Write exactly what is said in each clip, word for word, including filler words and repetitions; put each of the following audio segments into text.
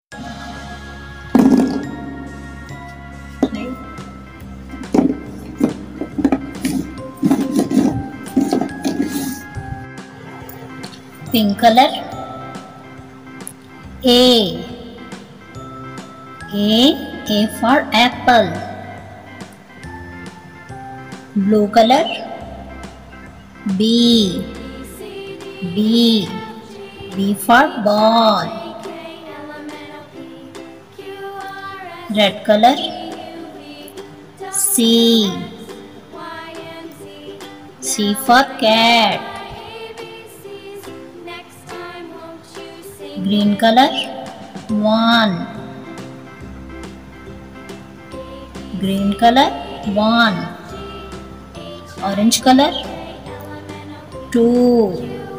Pink color. A. A. A for apple. Blue color. B. B. B for ball. Red color. C. C for cat. Green color. One. Green color. One. Orange color. Two.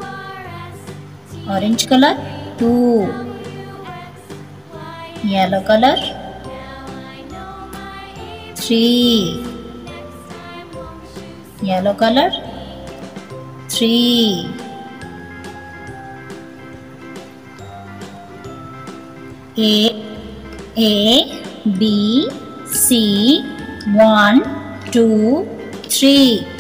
Orange color. Two. Yellow color. Three. Yellow color. Three. A. A. B. C. One. Two. Three.